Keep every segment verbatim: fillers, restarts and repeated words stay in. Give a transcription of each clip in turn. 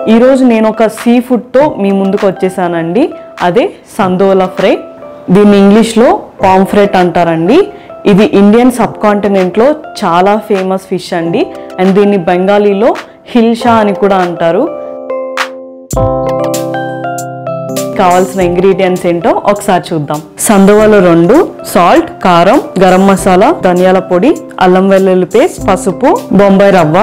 ఈరోజు నేను ఒక సీ ఫుడ్తో మీ ముందుకు వచ్చేసానండి. అదే సందోలా ఫ్రై. దీన్ని ఇంగ్లీష్లో పాంఫ్రెట్ అంటారండి. ఇది ఇండియన్ సబ్ కాంటినెంట్లో చాలా ఫేమస్ ఫిష్ అండి. అండ్ దీన్ని బెంగాలీలో హిల్షా అని కూడా అంటారు. కావాల్సిన ఇంగ్రీడియంట్స్ ఏంటో ఒకసారి చూద్దాం. సందోవాలో రెండు, సాల్ట్, కారం, గరం మసాలా, ధనియాల పొడి, అల్లం వెల్లుల్లి పేస్ట్, పసుపు, బొంబాయి రవ్వ.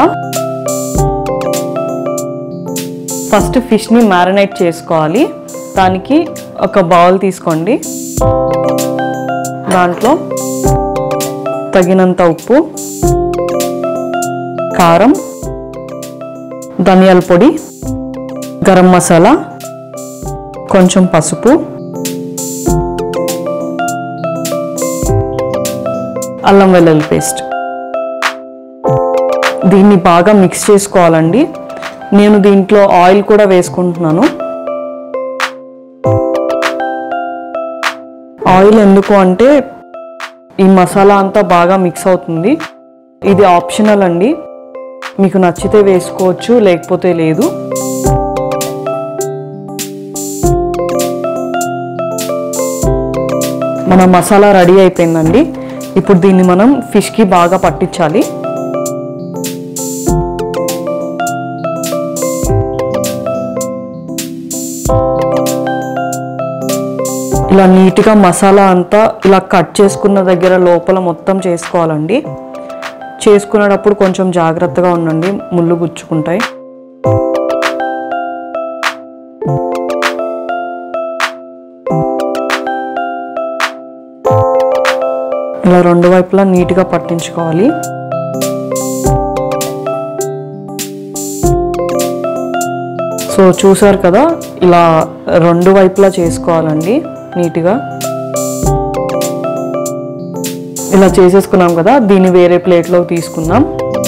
ఫస్ట్ ఫిష్ని మ్యారినేట్ చేసుకోవాలి. దానికి ఒక బౌల్ తీసుకోండి. దాంట్లో తగినంత ఉప్పు, కారం, ధనియాల పొడి, గరం మసాలా, కొంచెం పసుపు, అల్లం వెల్లుల్లి పేస్ట్. దీన్ని బాగా మిక్స్ చేసుకోవాలండి. నేను దీంట్లో ఆయిల్ కూడా వేసుకుంటున్నాను. ఆయిల్ ఎందుకు అంటే ఈ మసాలా అంతా బాగా మిక్స్ అవుతుంది. ఇది ఆప్షనల్ అండి. మీకు నచ్చితే వేసుకోవచ్చు, లేకపోతే లేదు. మన మసాలా రెడీ అయిపోయిందండి. ఇప్పుడు దీన్ని మనం ఫిష్కి బాగా పట్టించాలి. ఇలా నీట్గా మసాలా అంతా ఇలా కట్ చేసుకున్న దగ్గర లోపల మొత్తం చేసుకోవాలండి. చేసుకునేటప్పుడు కొంచెం జాగ్రత్తగా ఉండండి, ముళ్ళు గుచ్చుకుంటాయి. ఇలా రెండు వైపులా నీట్గా పట్టించుకోవాలి. సో చూసారు కదా, ఇలా రెండు వైపులా చేసుకోవాలండి నీట్గా. ఇలా చేసేసుకున్నాం కదా, దీన్ని వేరే ప్లేట్లోకి తీసుకుందాం.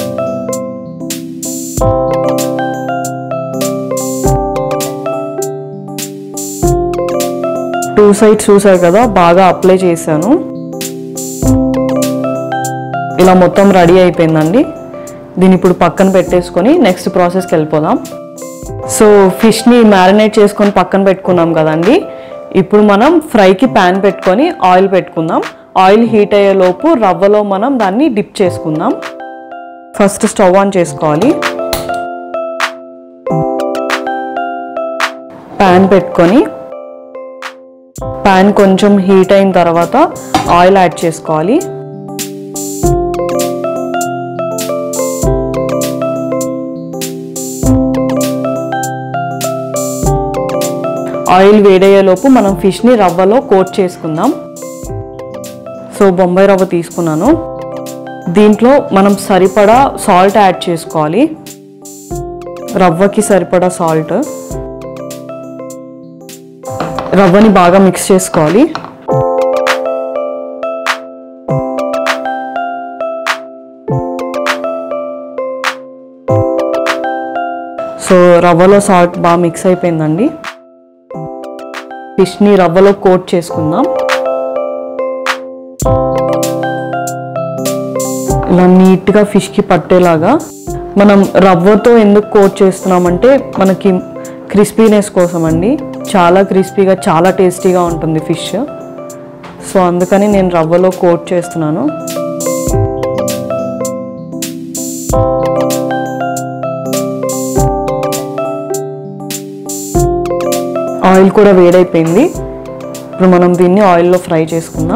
టూ సైడ్స్ చూసారు కదా, బాగా అప్లై చేశాను. ఇలా మొత్తం రెడీ అయిపోయిందండి. దీన్ని ఇప్పుడు పక్కన పెట్టేసుకొని నెక్స్ట్ ప్రాసెస్కి వెళ్ళిపోదాం. సో ఫిష్ని మ్యారినేట్ చేసుకొని పక్కన పెట్టుకున్నాం కదండి. ఇప్పుడు మనం ఫ్రైకి ప్యాన్ పెట్టుకొని ఆయిల్ పెట్టుకుందాం. ఆయిల్ హీట్ అయ్యేలోపు రవ్వలో మనం దాన్ని డిప్ చేసుకుందాం. ఫస్ట్ స్టవ్ ఆన్ చేసుకోవాలి. ప్యాన్ పెట్టుకొని ప్యాన్ కొంచెం హీట్ అయిన తర్వాత ఆయిల్ యాడ్ చేసుకోవాలి. ఆయిల్ వేడయ్యేలోపు మనం ఫిష్ని రవ్వలో కోట్ చేసుకుందాం. సో బొంబాయి రవ్వ తీసుకున్నాను. దీంట్లో మనం సరిపడా సాల్ట్ యాడ్ చేసుకోవాలి. రవ్వకి సరిపడా సాల్ట్. రవ్వని బాగా మిక్స్ చేసుకోవాలి. సో రవ్వలో సాల్ట్ బాగా మిక్స్ అయిపోయిందండి. ఫిష్ని రవ్వలో కోట్ చేసుకుందాం. ఇలా నీట్గా ఫిష్కి పట్టేలాగా. మనం రవ్వతో ఎందుకు కోట్ చేస్తున్నామంటే మనకి క్రిస్పీనెస్ కోసం అండి. చాలా క్రిస్పీగా, చాలా టేస్టీగా ఉంటుంది ఫిష్. సో అందుకని నేను రవ్వలో కోట్ చేస్తున్నాను. ఆయిల్ కూడా వేడైపోయింది. ఇప్పుడు మనం దీన్ని ఆయిల్లో ఫ్రై చేసుకుందాం.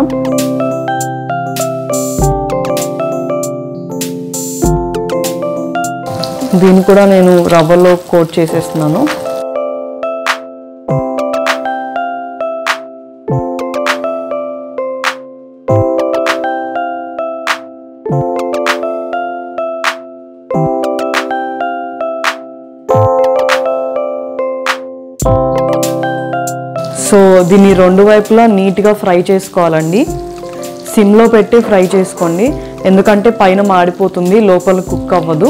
దీన్ని కూడా నేను రవ్వలో కోట్ చేసేస్తున్నాను. సో దీన్ని రెండు వైపులా నీట్గా ఫ్రై చేసుకోవాలండి. సిమ్లో పెట్టి ఫ్రై చేసుకోండి, ఎందుకంటే పైన మాడిపోతుంది, లోపల కుక్ అవ్వదు.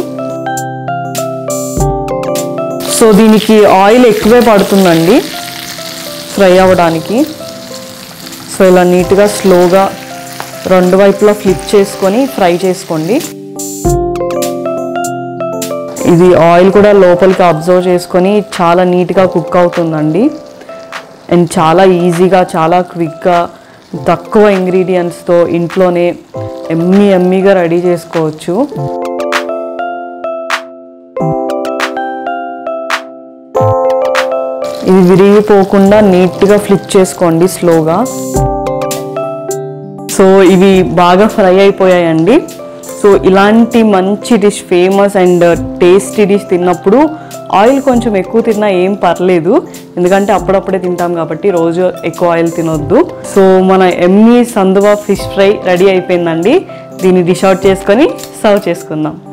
సో దీనికి ఆయిల్ ఎక్కువే పడుతుందండి ఫ్రై అవ్వడానికి. సో ఇలా నీట్గా స్లోగా రెండు వైపులా ఫ్లిప్ చేసుకొని ఫ్రై చేసుకోండి. ఇది ఆయిల్ కూడా లోపలికి అబ్జర్వ్ చేసుకొని చాలా నీట్గా కుక్ అవుతుందండి. అండ్ చాలా ఈజీగా, చాలా క్విక్గా, తక్కువ ఇంగ్రీడియంట్స్తో ఇంట్లోనే ఎమ్మీ ఎమ్మీగా రెడీ చేసుకోవచ్చు. ఇది విరిగిపోకుండా నీట్గా ఫ్లిప్ చేసుకోండి స్లోగా. సో ఇవి బాగా ఫ్రై అయిపోయాయండి. సో ఇలాంటి మంచి dish, famous and tasty dish తిన్నప్పుడు ఆయిల్ కొంచెం ఎక్కువ తిన్నా ఏం పర్లేదు, ఎందుకంటే అప్పుడప్పుడే తింటాం కాబట్టి రోజు ఎక్కువ ఆయిల్ తినొద్దు. సో మన ఎమ్మీ సందువా ఫిష్ ఫ్రై రెడీ అయిపోయిందండి. దీన్ని డిష్ అవుట్ చేసుకొని సర్వ్ చేసుకుందాం.